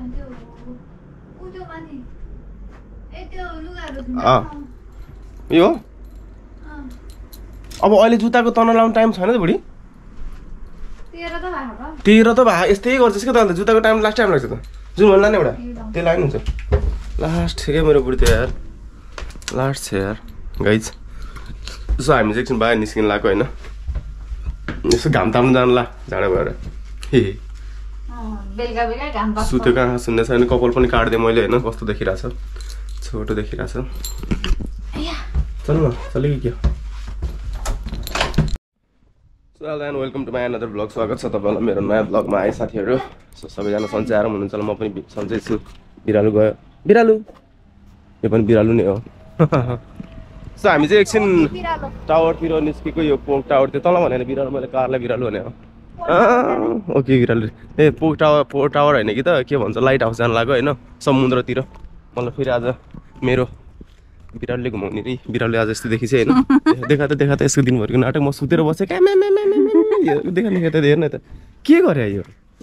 यो अब अहिले जुत्ताको तन लाउने टाइम छैन त बुढी 13 त भए यस्तै गर्छस् के त अन्त जुत्ताको टाइम लास्ट टाइम लाग्छ त जुन भन्ला नि एउटा त्यो लाग्नु हुन्छ लास्ट क्या मेरो बुढी त यार लास्ट छ यार गाइज सो हामी चाहिँ एकछिन बाहिर निस्किन लाग्यो होइन यसो घाम ताप्नु जानु ला झाडा भएर सुत्यो कहाँ सुन्ने छैन कपाल पनि काट्दिएँ मैले होइन कस्तो देखिरहेछ छोटो देखिरहेछ चल न चल्यो कि के so hello and welcome to my another blog स्वागत छ तपाईँलाई मेरो नयाँ ब्लगमा आए साथीहरू सो सबैजना सन्चै आएर हुनुहुन्छ म पनि सन्चै छु बिरालु गयो बिरालु यो पनि बिरालु नै हो सो हामी चाहिँ एकछिन टावरतिर निस्केको यो पोक टावर त्यो तल भनेर बिरालु मैले कारलाई बिरालु भने हो ओके बिरालु ए पोक टावर होइन कि त के भन्छ लाइट हाउस जानु लाग्यो होइन समुद्रतिर मलाई फेरि आज मेरो बिरालुले घुमाउने रे बिरालुले आज यस्तो देखिन्छ होइन देखा त यसको दिनभरिको नाटक म सुतेर बसेँ क्या देखा त हेर्न त के गरे यो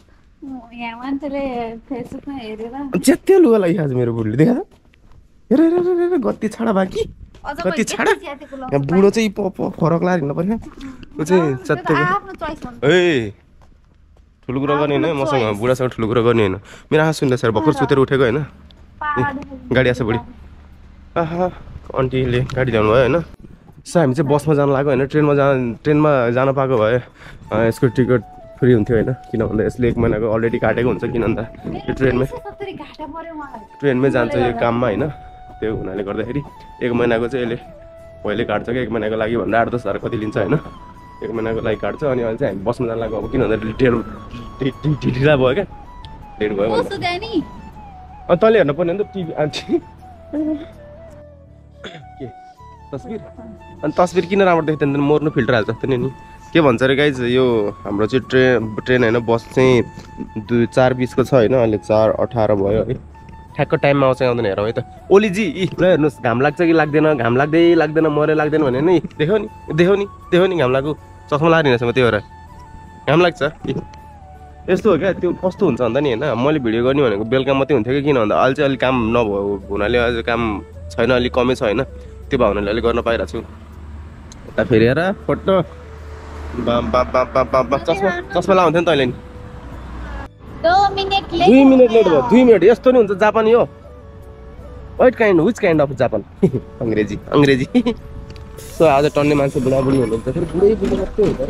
च्यात्यो लुगा लागि आज मेरो बुढीले देखा त हेर गति छाडा बाँकी कति छाडा यहाँ बुढो चाहिँ फरक लाएर हिँड्नु पर्यो ऊ चाहिँ च्यात्यो ए ठुलो कुरा गर्ने होइन मसँग बुढासँग ठुलो कुरा गर्ने होइन मेरो आँखा सुन्दैछ भर्खर सुतेर उठेको होइन गाडी आएको छ बुढी आहा आन्टीले गाडी ल्याउनु भयो होइन सो हामी चाहिँ बसमा जानु लाग्यो होइन ट्रेनमा जान पाएको भए यसको टिकट फ्री हुन्थ्यो होइन किन भन्दा यसले 1 महिनाको अलरेडी काटेको हुन्छ किन भन्दा यो ट्रेनमै जान्छ यो काममा होइन त्यो हुनाले गर्दाखेरि 1 महिनाको चाहिँ यसले पहिले काट्छ क्या 1 महिनाको लागि भन्दा 8-10 हजार कति लिन्छ होइन 1 महिनाको लागि काट्छ अनि अहिले चाहिँ हामी बसमा जानु लाग्यो अब किन भन्दा ढिला भयो क्या लेट भयो अनि तैँले हेर्नु पर्ने नि त टिभी आन्टी के तस्बिर अनि तस्बिर किन राम्रो देख्दैन मोर्नु फिल्टर हाल्छ जस्तो नि के भन्छ अरे गाइज यो हाम्रो चाहिँ ट्रेन होइन बस चाहिँ 4:20 को छ होइन अहिले 4:18 भयो है ठ्याक्क टाइममा आउँछ आउँदैन हेरौँ है त ओलीजी ल हेर्नुहोस् घाम लाग्छ कि लाग्दैन घाम लाग्दैन मरे लाग्दैन भने नि देख्यौ नि घाम लाग्यो चस्मा लाएर हिँडेछ म त्यो भएर घाम लाग्छ यस्तो हो क्या त्यो कस्तो हुन्छ भन्दा नि होइन मैले भिडियो गर्ने भनेको बेलुका मात्रै हुन्थ्यो कि किन भन्दा अहिले चाहिँ अलिक काम नभयो हुनाले अझ काम छैन अलिक कमै छ होइन त्यो भावनाले अलिक गर्न पाइरहेको छु यता फेरि हेर फोटो चस्मा लाउँथ्यो नि तैँले नि 2 मिनट लेट भयो 2 मिनट यस्तो नि हुन्छ जापानी हो विच काइन्ड अफ जापान अङ्ग्रेजी सो आज टन्ने मान्छे बुढाबुढी हुनुहुन्छ फेरि बुढी मात्रै हुन्छ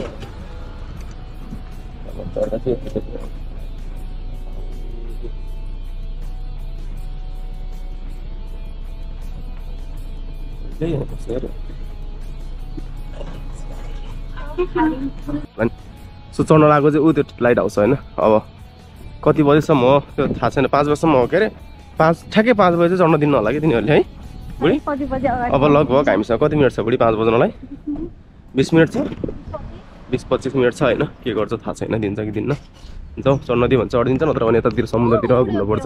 सो चढ्न लाग्यो चाहिँ ऊ त्यो लाइट हाउस होइन अब कति बजीसम्म हो त्यो थाहा छैन 5 बजीसम्म हो के अरे ठ्याक्कै 5 बजी चाहिँ चढ्न दिनु होला कि तिनीहरूले है बुढी अब लगभग हामीसँग कति मिनट छ बुढी 5 बज्नलाई 20 मिनट छ 20-25 मिनट छ होइन के गर्छ थाहा छैन दिन्छ कि दिन्न जाउँ चढ्न दियो भने चढिदिन्छ नत्र भने यतातिर समुद्रतिर घुम्नुपर्छ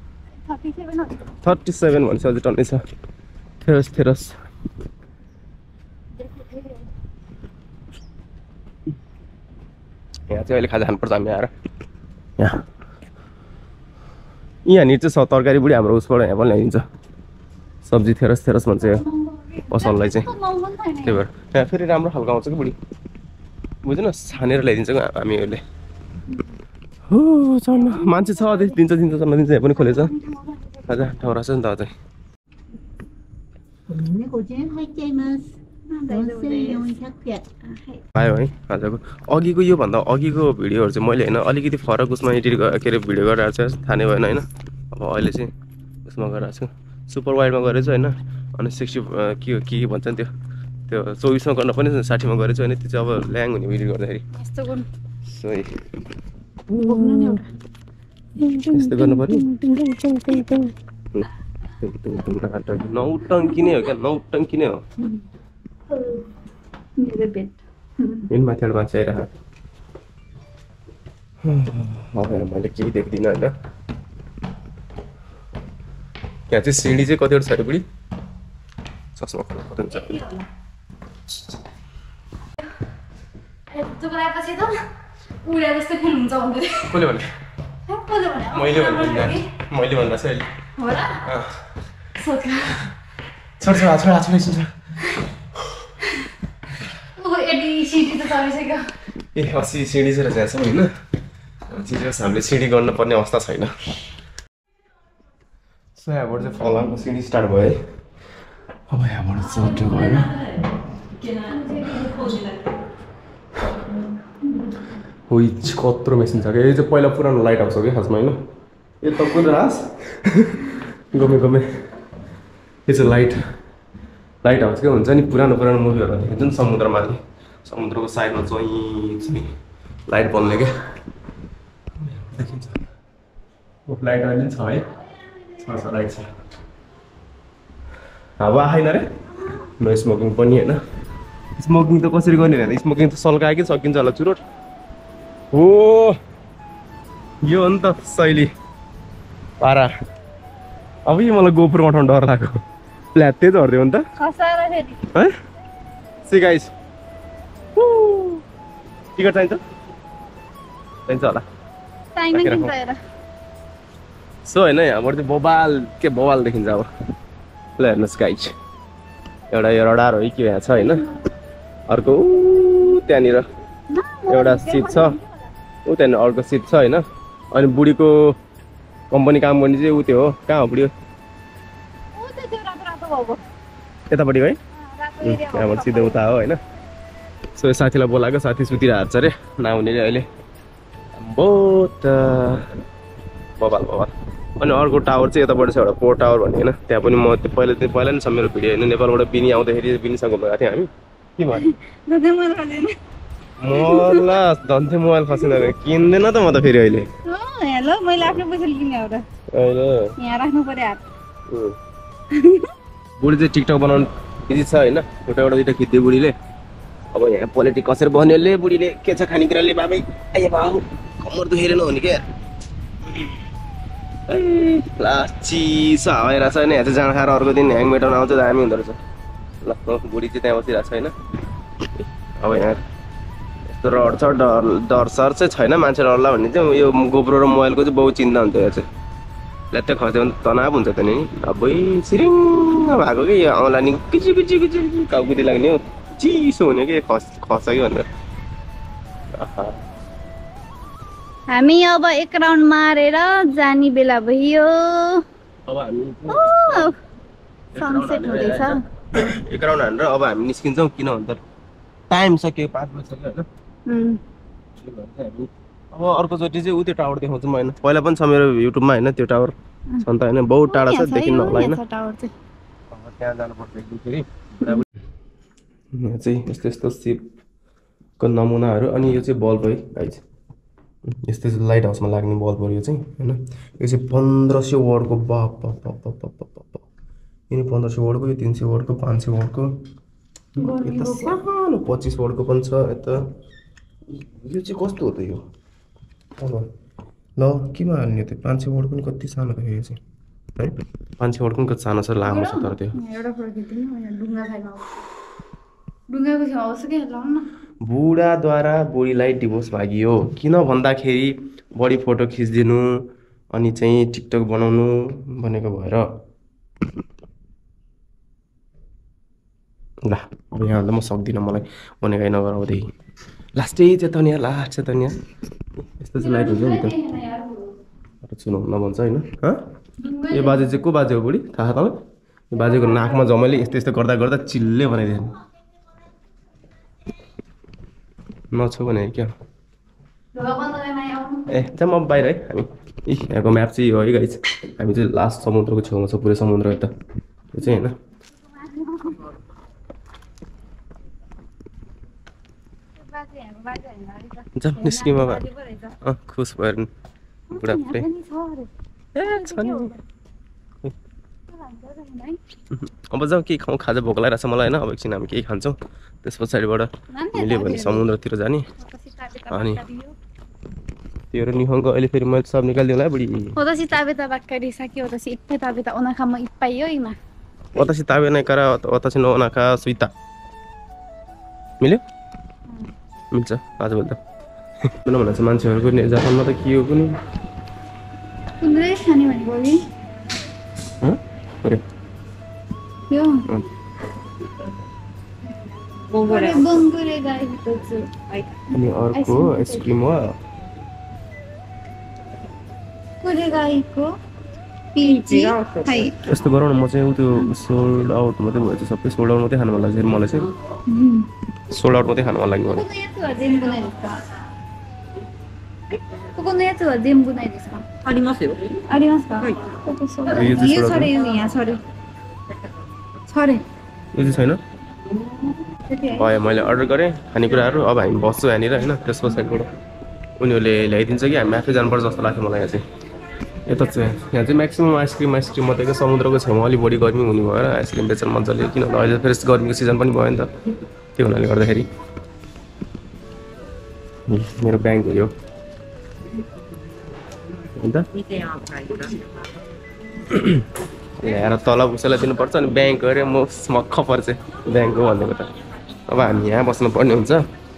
37 भनेपछि अझै टन्नै छ थेरस यहाँ चाहिँ अहिले खाजा खानुपर्छ हामी आएर यहाँनिर चाहिँ तरकारी बुढी हाम्रो उसबाट यहाँ पनि ल्याइदिन्छ सब्जी थेरस भन्छ यो पसललाई चाहिँ त्यही भएर यहाँ फेरि राम्रो खालको आउँछ कि बुढी बुझ्नु छानेर ल्याइदिन्छ हामीहरूले हो चढ्न मान्छे छ अझै दिन्छ चढ्न दिन्छ यहाँ पनि खोलेछ खाजा ठाउँ रहेछ नि त अझै आयो है आजको अघिको योभन्दा अघिको भिडियोहरू चाहिँ मैले होइन अलिकति फरक उसमा एडिट के अरे भिडियो गरिरहेको छु थाहा नै भएन होइन अब अहिले चाहिँ उसमा गरिरहेको छु सुपर वाइडमा गरेको छु होइन अनि 60 के भन्छ नि त्यो 24मा गर्न पनि 60मा गरेको छु होइन त्यो चाहिँ अब ल्याङ हुने भिडियो गर्दाखेरि यस्तो गर्नु पर्यो नौटङ्की नै हो क्या नौटङ्की नै हो माथिबाट मान्छे आइरहेको अब मैले केही देख्दिनँ होइन यहाँ चाहिँ सिँढी चाहिँ कतिवटा छ अरे बुढी चस्मा खोल्नु पर्दैन कसले भने मैले भन्दा चाहिँ अहिले हो र सोच छोड छोड छोड छोड छोड ओ एडी सिटी त चलिसक्यो ए अस्ति सिँढी चाहिँ रहेछ होइन चिजोस् हामीले सिँढी गर्नुपर्ने अवस्था छैन सो यहाँबाट चाहिँ फलामको सिँढी स्टार्ट भयो है अब यहाँबाट चढ्यो भएन हो कत्रो मेसिन छ क्या यो चाहिँ पहिला पुरानो लाइट हाउस हो कि खासमा होइन यो त पुरा हास गमे यो चाहिँ लाइट हाउस क्या हुन्छ नि पुरानो मुभीहरू देखिन्छ नि समुद्रमा समुद्रको साइडमा चाहिँ लाइट बल्ने क्या देखिन्छ लाइट अहिले छ है छ लाइट छ हावा आएन रे नो स्मोकिङ पनि होइन स्मोकिङ त कसरी गर्ने भने स्मोकिङ त सल्कायो कि सकिन्छ होला चुरोट हो यो हो नि त शैली पारा अब यो मलाई गोपुरमा उठाउनु डर लाग्यो प्ल्यात्तै झर्थ्यो नि त है सिकाइस टिकट चाहिन्छ होला सो होइन यहाँबाट चाहिँ बबाल देखिन्छ अब ल हेर्नुहोस् गाइज एउटा यो रडार हो कि के यहाँ छ होइन अर्को त्यहाँनिर एउटा सिट छ त्यहाँनिर अर्को सिट छ होइन अनि बुढीको कम्पनी काम गर्ने चाहिँ त्यो हो कहाँ हो बुढी यतापट्टि है यहाँबाट सिधै उता हो होइन सो साथीलाई बोलाएको साथी सुतिरहेको छ अरे नआउनेले अहिले बहुत बबाल अनि अर्को टावर चाहिँ यताबाट छ एउटा पोर्ट टावर भन्ने होइन त्यहाँ पनि म त्यो पहिला नि छ मेरो भिडियो होइन नेपालबाट बिनी आउँदाखेरि बिनीसँग घुमेको थिएँ हामी के भन्यो मलाई धन्थे मोबाइल खसेन किन्दैन त म त फेरि अहिले हेलो मैले आफ्नो पैसाले किने हो र यहाँ राख्नु पर्यो हात बुढी चाहिँ टिकटक बनाउनु बिजी छ होइन फोटो एउटा दुइटा खिच्दै बुढीले अब यहाँ पोलिटिक कसरी बन्योले बुढीले के छ खानेकुराले बाबै आयो बाबु कम्मर दुखेर नहुने क्या चिसो हावा आइरहेको छ होइन यहाँ चाहिँ जाँड खाएर अर्को दिन ह्याङ मेटाउन आउँछ दामी हुँदो रहेछ ल बुढी चाहिँ त्यहाँ बसिरहेको छ होइन अब यहाँ यस्तो रड छ डर सर चाहिँ छैन मान्छे डरला भन्ने चाहिँ यो गोप्रो र मोबाइलको चाहिँ बहुत चिन्ता हुन्छ यहाँ चाहिँ ल्यात्तै खस्यो भने तनाव हुन्छ त नि अबै सिरिङ्ग भएको कि यो औँला नि किची काउकुती लाग्ने हो चिसो हुने कि खस्छ कि भनेर हामी अब एक राउन्ड मारेर जाने बेला भयो अब हामी सनसेट हुँदैछ एक राउन्ड हानेर अब हामी निस्किन्छौँ किन भन्छ टाइम सक्यो 5 बजिसक्यो होइन अब अर्कोचोटि चाहिँ ऊ त्यो टावर देखाउँछु म होइन पहिला पनि छ मेरो युट्युबमा होइन त्यो टावर छ नि त होइन बहुत टाढा छ देखिन्न होला होइन त्यहाँ जानुपर्छ फेरि यहाँ चाहिँ यस्तो सिपको नमुनाहरू अनि यो चाहिँ बल्ब है गाइज यस्तो लाइट हाउसमा लाग्ने बल्बहरू यो चाहिँ होइन यो चाहिँ 1500 वाटको बाप यिनी 1500 वाटको यो 300 वाटको 500 वाटको यता सानो 25 वाटको पनि छ यता यो चाहिँ कस्तो हो त यो अब ल केमा हाल्ने त्यो 500 वाट पनि कति सानो थियो यो चाहिँ है 500 वाट पनि कति सानो छ लामो छ तर त्यो बुढाद्वारा बुढीलाई डिभोर्स मागियो किन भन्दाखेरि बढी फोटो खिचिदिनु अनि चाहिँ टिकटक बनाउनु भनेको भएर ल अब यहाँ म सक्दिनँ मलाई भनेकै नगराउँदै लास्टै चेतनिया लास्ट चेतनिया यस्तो चाहिँ लाइट हुन्छ नि त सुनौ नभन्छ होइन यो बाजे चाहिँ को बाजे हो बुढी थाहा छ तपाईँ यो बाजेको नाकमा जमाइले यस्तो गर्दा चिल्ले बनाइदियो नछु भने क्या ए जाम अब बाहिर है हामी यहाँको म्याप चाहिँ यो है गाइस हामी चाहिँ लास्ट समुद्रको छेउमा छ पुरै समुद्र यता यो चाहिँ होइन जाम निस्किमा खुस भएर बुढा पुरै अब जाउँ के खाउँ खाजा भोक लागिरहेछ मलाई होइन अब एकछिन हामी केही खान्छौँ त्यस पछाडिबाट मिल्यो भने समुद्रतिर जाने अनि त्यो निहोङको अहिले फेरि मैले सब निकालिदिउँ होला बुढी वतासी ताबे नै करा वतासी नोनाका सुइता मिल्यो मिल्छ आजभोलि त किन भन्दा चाहिँ मान्छेहरूको जापानमा त के हो कुनै कुनै खाने भनेको कि अरे यो बङ्गुरे गाईको छु अनि अर्को आइसक्रिम हो कुरे गाईको पिजी है यस्तो गरौँ न म चाहिँ त्यो सोल्ड आउट मात्रै भएछ सबै सोल्ड आउट मात्रै खानु मन लाग्छ मलाई चाहिँ सोल्ड आउट मात्रै खानु मन लाग्यो मलाई ここのやつは全部ないですかありますよありますかはいここそう यो चाहिँ यो सरे यो यहाँ सरे सरे यो चाहिँ छैन भयो मैले अर्डर गरेँ खानेकुराहरू अब हामी बस्छौँ यहाँनिर होइन त्यस पछाडिबाट उनीहरूले ल्याइदिन्छ कि हामी आफै जानुपर्छ जस्तो लाग्छ मलाई यहाँ चाहिँ यता चाहिँ यहाँ चाहिँ म्याक्सिमम् आइसक्रिम मात्रै समुद्रको छेउमा अलिक बढी गर्मी हुने भएर आइसक्रिम बेच्न मजाले किनभने अहिले फेरि गर्मीको सिजन पनि भयो नि त त्यो हुनाले गर्दाखेरि मेरो ब्याङ्क हो यो अन्त ल्याएर तलब उसैलाई दिनुपर्छ अनि ब्याङ्क गएर म मक्ख पर्छ ब्याङ्कको भनेको त अब हामी यहाँ बस्नुपर्ने हुन्छ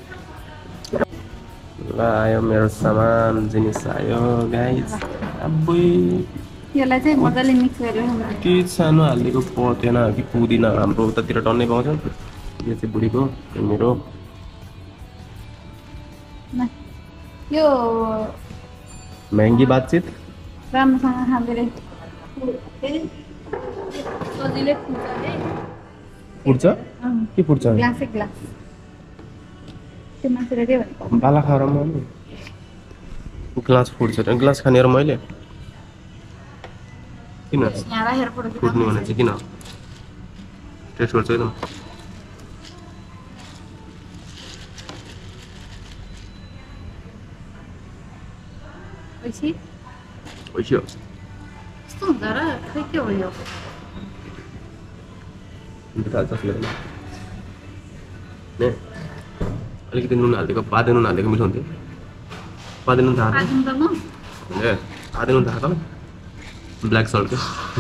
ल आयो मेरो सामान जिनिस आयो गाइस अबै यसलाई चाहिँ मजाले मिक्स गरेर के सानो हालेको पर्दैन कि पुदिना हाम्रो उतातिर टन्नै पाउँछ यो चाहिँ बुढीको मेरो यो महँगी बातचित राम्रोसँग खाँदै सजिलै फुट्छ के फुट्छ ग्लासै ग्लास त्यो मान्छेले के भनेको बाला खाएर म ग्लास फुट्छ ग्लास खानेर मैले किन यहाँ राखेर फोटो फुट्नु भने चाहिँ किन टेस्ट गर्छु एकदम पछि ओइस्यो यस्तो हुन्छ र खै के हो यो ने अलिकति नुन हालिदिएको पादे नुन हालिदिएको मिठो हुन्थ्यो पादे नुन थाहा पाजौँ त म ए पादे नुन थाहा त ब्ल्याक सल्टको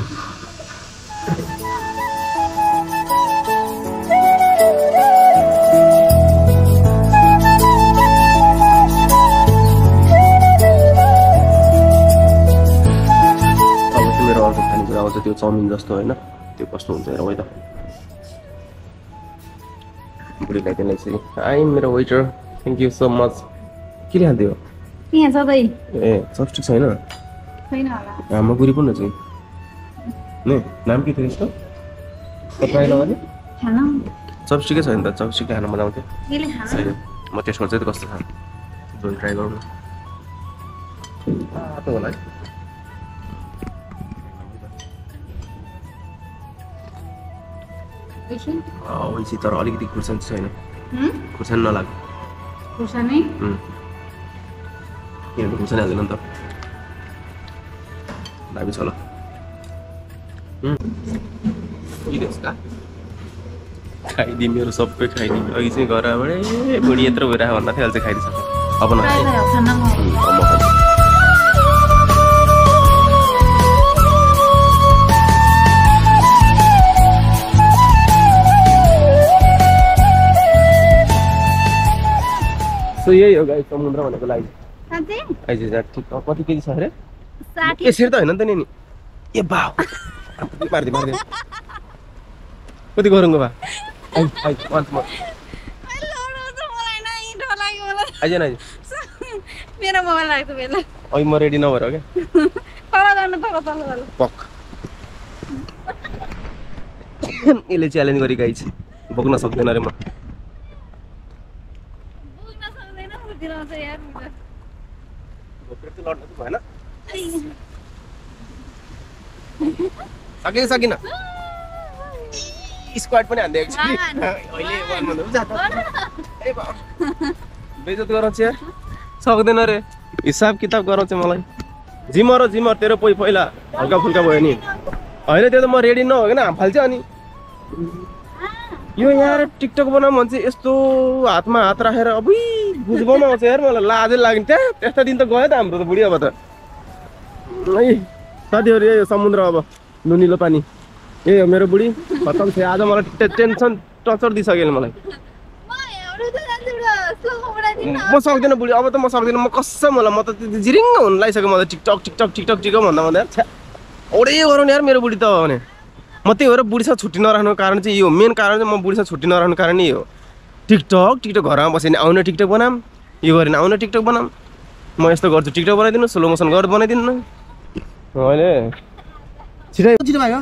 आउँछ त्यो चाउमिन जस्तो होइन त्यो कस्तो हुन्छ हेर है त बुढीलाई त्यसलाई चाहिँ आई मेरो waiter thank you so much के ल्याइदियो यहाँ सधैँ ए चपस्टिक छैन छैन होला हाम्रो गुरी पनि चाहिँ ने नाम के थियो यसको ट्राई लगाउने खान चपस्टिकै छ नि त चपस्टिक खान मजा आउँथ्यो केले खान छैन म टेस्ट गर्छु त कस्तो छ जोन ट्राई गरौँ न त होला है ओइसी तर अलिकति खुर्सानी छैन खुर्सानी नलाग्यो खुर्सानी किनभने खुर्सानी हाल्दैन नि त दामी छ ल खाइदियो मेरो सबै खाइदियो अघि चाहिँ घरबाट ए बुढी यत्रो भइरहेको भन्दा थियो अहिले चाहिँ खाइदिन्छ अब न सो यही हो गाइस समुद्र भनेको लागि आइज ठिक कति केजी छ अरे यसरी त होइन नि त नि ए बाउ मारिदियो कति गरौँको भा वान्स मोर आइज न आइज मेरो मोबाइल लाग्छ बेला अहिले म रेडी नभएर क्या तल गर्नु तल पक यसले च्यालेन्ज गरी गाइस बोक्न सक्दैन अरे म सकिन स्क्वाड पनि हान्दिएको छु बेइज्जत गराउँछ यार सक्दैन रे हिसाब किताब गराउँछ मलाई जिमर तेरो पहिला हल्का फुल्का भयो नि होइन त्यो त म रेडी नभइकन हाम फाल्छ अनि यो यार टिकटक बनाउँ भने चाहिँ यस्तो हातमा हात राखेर अब बुझ्नु आउँछ यार मलाई लाजै लाग्ने त्यहाँ त्यस्ता दिन त गयो त हाम्रो त बुढी अब त है साथीहरू यही हो समुद्र अब नुनिलो पानी यही हो मेरो बुढी खतम थियो आज मलाई टेन्सन टर्चर दिइसक्यो मलाई म सक्दिनँ बुढी अब त म सक्दिनँ म कसम होला म त जिरिङ्ग हुन लागिसक्यो म त टिकटक टिकटक टिकटक टिकटक भन्दा भन्दा औडै गरौँ यार मेरो बुढी त भने म त्यही भएर बुढीसँग छुट्टी नराख्नुको कारण चाहिँ यो मेन कारण चाहिँ म बुढीसँग छुट्टी नराख्नुको कारण यही हो टिकटक टिकटक घरमा बसेर आउने टिकटक बनाऊँ यो गरेन आउने टिकटक बनाऊँ म यस्तो गर्छु टिकटक बनाइदिनु स्लो मोसन गरेर बनाइदिनु न अहिले छिटै छिटो भयो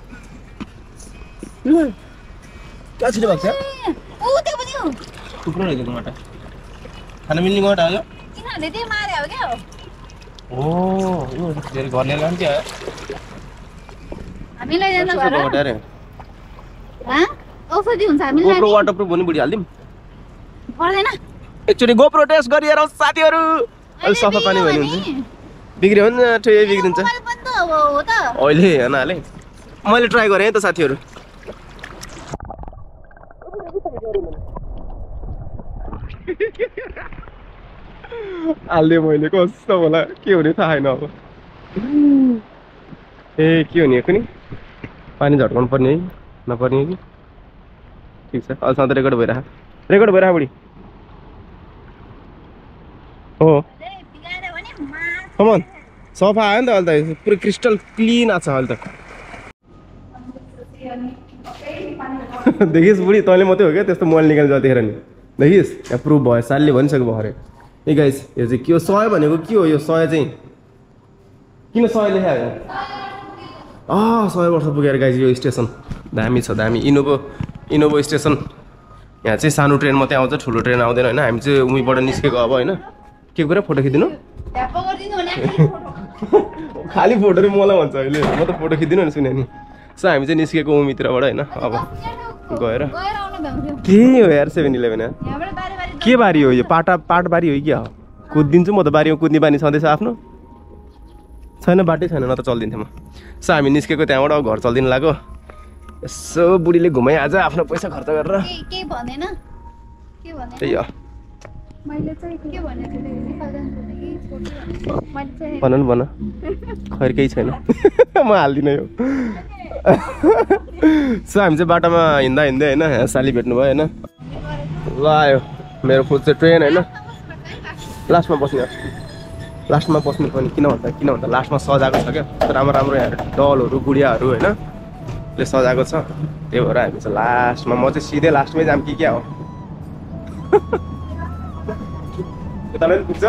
क्या छिटो भएको छ ऊ त्यो पनि हो थुप्रो रहेछ टमाटर खान मिल्ने गटा हो यो किनभने त्यही मारे हो क्या ओ यो फेरि घर लिएर जान्छ क्या हामीलाई जान घर अरे हाँ औषधि हुन्छ हामीलाई गोप्रो वाटरप्रुफ भन्ने बुढी हाल्दिम पर्दैन एकचोटि गोप्रो टेस्ट गरिएर साथीहरू अलि सफा पानी भयो भने हुन्छ बिग्रियो भने ठुयै बिग्रिन्छ मोबाइल पनि त हो त अहिले हेर्न हाले मैले ट्राई गरेँ है त साथीहरू हाल्दिएँ मैले कस्तो होला के हुने थाहा छैन अब ए के हुने कुनै पानी झट्काउनु पर्ने है नपर्ने कि ठिक छ अहिलेसम्म त रेकर्ड भइरहेको बुढी हो कमन सफा आयो नि त अहिले त पुरै क्रिस्टल क्लिन आएको छ अहिले त देखिस् बुढी तैँले मात्रै हो क्या त्यस्तो मोबाइल निकाल्नु जतिखेर नि देखिस् यहाँ प्रुभ भयो सालले भनिसक्यो भरे ए गाइस यो चाहिँ के हो 100 भनेको के हो यो 100 चाहिँ किन 100 लेखाएको 100 वर्ष पुगेर गाइस यो स्टेसन दामी छ दामी इनोभो स्टेसन यहाँ चाहिँ सानो ट्रेन मात्रै आउँछ ठुलो ट्रेन आउँदैन होइन हामी चाहिँ उहीँबाट निस्केको अब होइन के कुरा फोटो खिचिदिनु खालि फोटो नै मलाई भन्छ अहिले म त फोटो खिचिदिनु नि सुने नि सो हामी चाहिँ निस्केको उमित्रबाट होइन अब गएर के हो यार 7-11 के बारी हो यो पाट बारी हो कि क्या हो कुदिन्छु म त बारीमा कुद्ने बानी छँदैछ आफ्नो छैन बाटै छैन न त चल्दिन्थेँ म सो हामी निस्केको त्यहाँबाट अब घर चल्दिनु लाग्यो यसो बुढीले घुमाइ आज आफ्नो पैसा खर्च गरेर के भनेन त्यही हो मैले चाहिँ के भनेको थिएँ भन खैर केही छैन म हाल्दिनँ यो सो हामी चाहिँ बाटोमा हिँड्दा होइन साली भेट्नु भयो होइन ल आयो मेरो फुड चाहिँ ट्रेन होइन लास्टमा बस्नु पनि किन भन्दा लास्टमा सजाएको छ क्या राम्रो राम्रो यहाँ डलहरू गुडियाहरू होइन ले सजाएको छ त्यही भएर हामी चाहिँ लास्टमा म चाहिँ सिधै लास्टमै जाम कि क्या हो यतालाई पुग्छ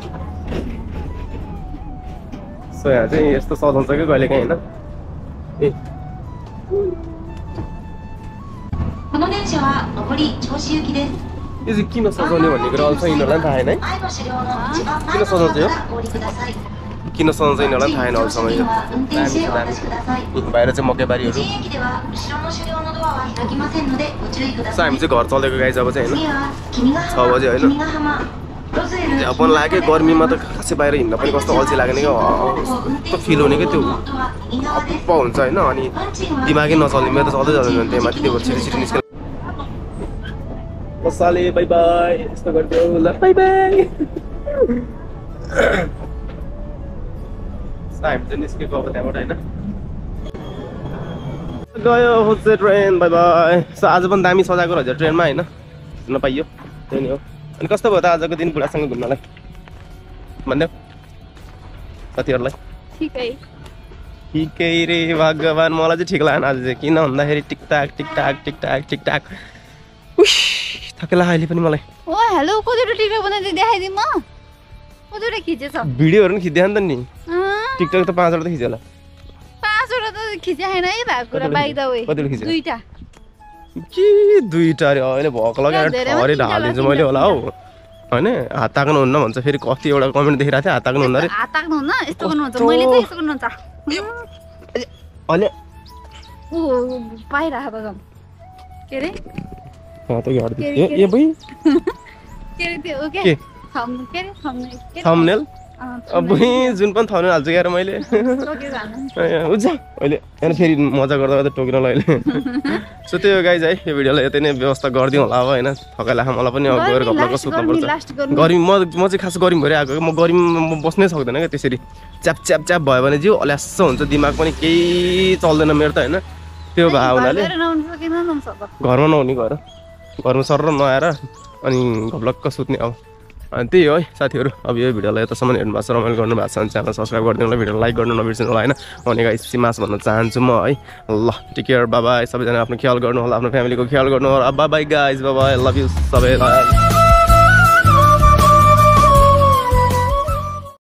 सो यहाँ चाहिँ यस्तो सजाउँछ क्या कहिले काहीँ होइन ए यो चाहिँ किन सजाउने भन्ने कुरा अल्छ यिनीहरूलाई थाहा छैन है किन सजाउँछ यो किन सजाउँछ यिनीहरूलाई थाहा छैन अहिलेसम्म यो बाहिर चाहिँ मकैबारीहरू सो हामी चाहिँ घर चलेको गाइज अब चाहिँ होइन 6 बजे होइन अपन लाग्यो गर्मीमा त खासै बाहिर हिँड्न पनि कस्तो अल्छी लाग्ने क्या कस्तो फिल हुने क्या त्यो अप्प हुन्छ होइन अनि दिमागै नचल्ने मेरो त चल्दै जाँदैन त्यही माथि त्यो छिटो निस्केर साले बाई बाई यस्तो गरिदियो ल बाई बाई हामी चाहिँ निस्केको अब त्यहाँबाट होइन गयो होस् ट्रेन बाई बाई सो आज पनि दामी सजाएको रहेछ ट्रेनमा होइन हेर्न पाइयो त्यही नै हो अनि कस्तो भयो त आजको दिन बुढासँग घुम्नलाई भन्दै साथीहरूलाई ठिकै रे भगवान् मलाई चाहिँ ठिक लागेन आज चाहिँ किन भन्दाखेरि टिकटाक थकेला अहिले पनि मलाई ओ हेलो कतिवटा टिकटक बनाइदिए देखाइदिउँ म कतिवटा खिचेछ भिडियोहरू पनि खिच्दै नि त नि टिकटक त 5 वटा त खिच्यो होला 5 वटा त खिचे छैन है भएको कुरा बाइ द वे कतिवटा खिच्यो 2टा के 2टा रे अहिले भक लगेर ठहरै ढालिदिन्छु मैले होला हौ होइन हात ताक्नु हुन्न भन्छ फेरि कति एउटा कमेन्ट देखिरहेको थियो हात ताक्नु हुन्न रे हात ताक्नु हुन्न यस्तो गर्नुहुन्छ मैले चाहिँ यस्तो गर्नुहुन्छ अहिले ओ पाइराख त जम के रे त गर्दै ए भाइ के रे त्यो ओके के थम के रे थम्बनेल अब जुन पनि थम्बनेल हाल्छु यार मैले हुन्छ अहिले होइन फेरि मजा गर्दा टोकिन ल अहिले सो त्यो गाइज है यो भिडियोलाई यतै नै व्यवस्था गरिदिउँ होला अब होइन थकाइला मलाई पनि अब गएर घप्लाको सुत्नुपर्छ गर्मी म चाहिँ खास गर्मी भइरहेको म गर्मीमा बस्नै सक्दैन क्या त्यसरी च्याप भयो भने जिउ अल्यास्स हुन्छ दिमाग पनि केही चल्दैन मेरो त होइन त्यो भए हुनाले घरमा नहुने गएर घरमा सर नआएर अनि घप्लक्क सुत्ने अब अनि त्यही हो है साथीहरू अब यो भिडियोलाई यतासम्म हेर्नु भएको छ रमाइलो गर्नु भएको छ भने च्यानल सब्सक्राइब गरिदिनु होला भिडियो लाइक गर्नु नबिर्सिनु होला होइन अनि गाइस सिमास भन्न चाहन्छु म है ल टेक केयर बाई बाई सबैजना आफ्नो ख्याल गर्नु होला आफ्नो फ्यामिलीको ख्याल गर्नु होला bye bye guys bye bye love you सबैलाई